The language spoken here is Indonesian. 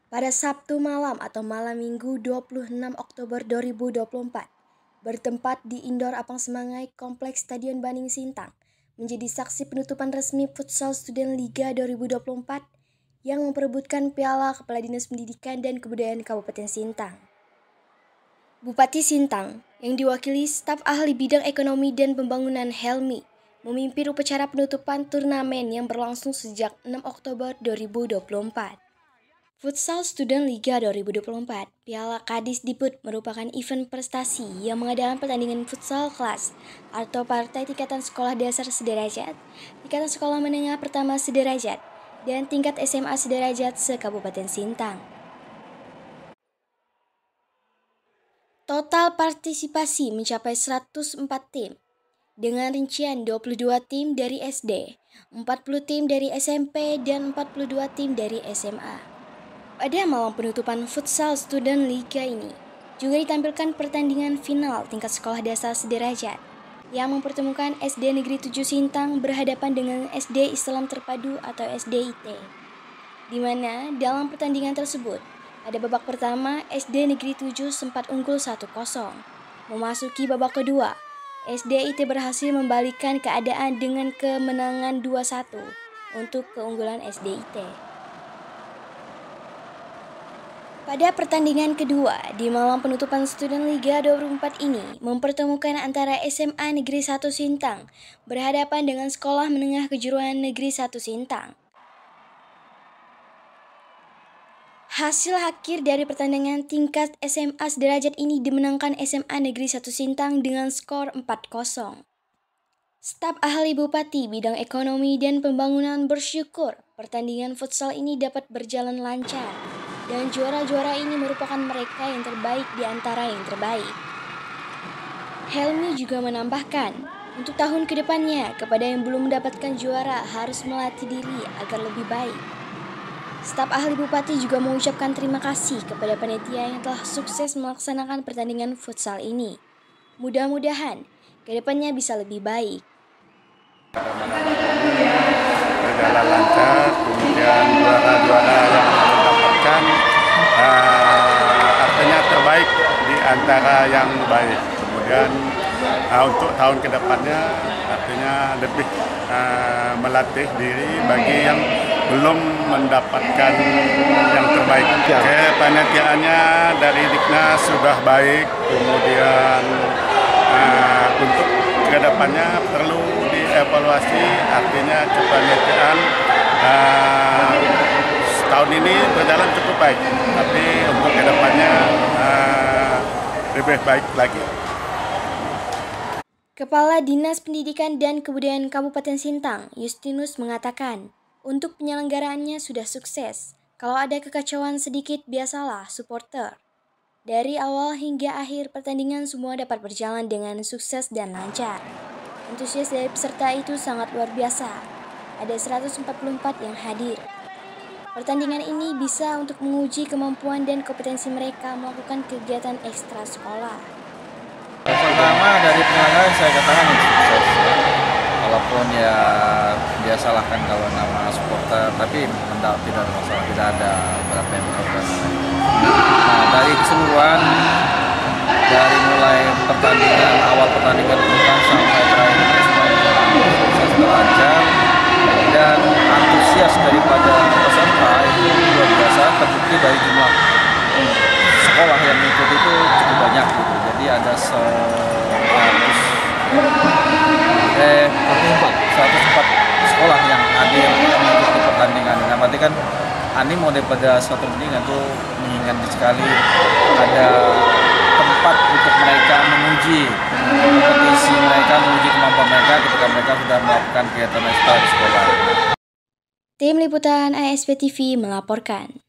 Pada Sabtu malam atau malam Minggu 26 Oktober 2024, bertempat di Indoor Apang Semangai Kompleks Stadion Baning Sintang, menjadi saksi penutupan resmi Futsal Student Liga 2024 yang memperebutkan Piala Kepala Dinas Pendidikan dan Kebudayaan Kabupaten Sintang. Bupati Sintang, yang diwakili staf ahli bidang ekonomi dan pembangunan Helmi, memimpin upacara penutupan turnamen yang berlangsung sejak 6 Oktober 2024. Futsal Student Liga 2024, Piala Kadis Diput merupakan event prestasi yang mengadakan pertandingan futsal kelas atau partai tingkatan sekolah dasar sederajat, tingkatan sekolah menengah pertama sederajat, dan tingkat SMA sederajat se-Kabupaten Sintang. Total partisipasi mencapai 104 tim, dengan rincian 22 tim dari SD, 40 tim dari SMP, dan 42 tim dari SMA. Pada malam penutupan Futsal Student Liga ini, juga ditampilkan pertandingan final tingkat sekolah dasar sederajat yang mempertemukan SD Negeri 7 Sintang berhadapan dengan SD Islam Terpadu atau SDIT. Di mana dalam pertandingan tersebut, pada babak pertama SD Negeri 7 sempat unggul 1-0. Memasuki babak kedua, SDIT berhasil membalikkan keadaan dengan kemenangan 2-1 untuk keunggulan SDIT. Pada pertandingan kedua, di malam penutupan Student Liga 2024 ini, mempertemukan antara SMA Negeri 1 Sintang berhadapan dengan Sekolah Menengah Kejuruan Negeri 1 Sintang. Hasil akhir dari pertandingan tingkat SMA sederajat ini dimenangkan SMA Negeri 1 Sintang dengan skor 4-0. Staf ahli Bupati Bidang Ekonomi dan Pembangunan bersyukur pertandingan futsal ini dapat berjalan lancar. Dan juara-juara ini merupakan mereka yang terbaik di antara yang terbaik. Helmi juga menambahkan, untuk tahun kedepannya kepada yang belum mendapatkan juara harus melatih diri agar lebih baik. Staf ahli Bupati juga mengucapkan terima kasih kepada panitia yang telah sukses melaksanakan pertandingan futsal ini. Mudah-mudahan kedepannya bisa lebih baik. Berjalan lancar, kemudian juara-juara yang mendapatkan artinya terbaik di antara yang baik. Kemudian untuk tahun kedepannya artinya lebih melatih diri bagi yang belum mendapatkan yang terbaik. Kepanitiaannya dari Diknas sudah baik, kemudian untuk kedepannya perlu dievaluasi, artinya kepanitiaan tahun ini berjalan cukup baik, tapi untuk kedepannya lebih baik lagi. Kepala Dinas Pendidikan dan Kebudayaan Kabupaten Sintang, Justinus mengatakan, untuk penyelenggaraannya sudah sukses. Kalau ada kekacauan sedikit, biasalah supporter. Dari awal hingga akhir pertandingan semua dapat berjalan dengan sukses dan lancar. Antusias dari peserta itu sangat luar biasa. Ada 144 yang hadir. Pertandingan ini bisa untuk menguji kemampuan dan kompetensi mereka melakukan kegiatan ekstra sekolah. Pertama dari penyelenggara saya katakan sukses. Walaupun ya biasalah kan kalau nama supporter, tapi tidak ada masalah, tidak ada berapa yang berorganisasi. Nah, dari keseluruhan, dari mulai pertandingan, awal pertandingan bukan sampai terakhir sudah lancar, dan antusias daripada peserta itu luar biasa, terbukti dari jumlah sekolah yang ikut itu cukup banyak gitu. Jadi ada 104 sekolah yang hadir mengikuti pertandingan. Nah, berarti kan animo daripada suatu pertandingan itu mengingatkan sekali ada tempat untuk mereka menguji kompetisi mereka, menguji kemampuan mereka ketika mereka sudah melakukan kegiatan ekstra di sekolah. Tim Liputan ASP TV melaporkan.